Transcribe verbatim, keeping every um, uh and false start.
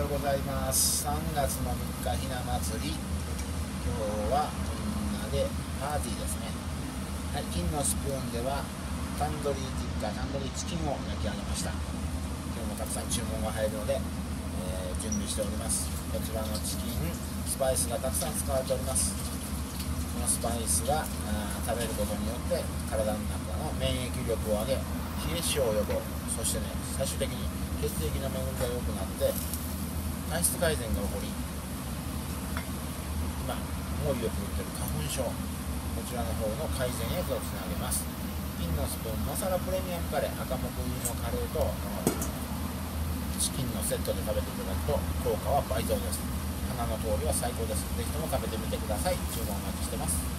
うございます。さんがつのみっかひな祭り。今日はみんなでパーティーですね。はい、金のスプーンではタンドリーティッカー、タンドリーチキンを焼き上げました。今日もたくさん注文が入るので、えー、準備しております。こちらのチキン、スパイスがたくさん使われております。このスパイスが食べることによって体の中の免疫力を上げ、冷え性を予防、そしてね、最終的に血液の巡りが良くなって体質改善が起こり、今猛威を振るっている花粉症、こちらの方の改善へとつなげます。金のスプーンマサラプレミアムカレー、赤木入りのカレーとこのチキンのセットで食べていただくと効果は倍増です。花の通りは最高です。ぜひとも食べてみてください。注文お待ちしてます。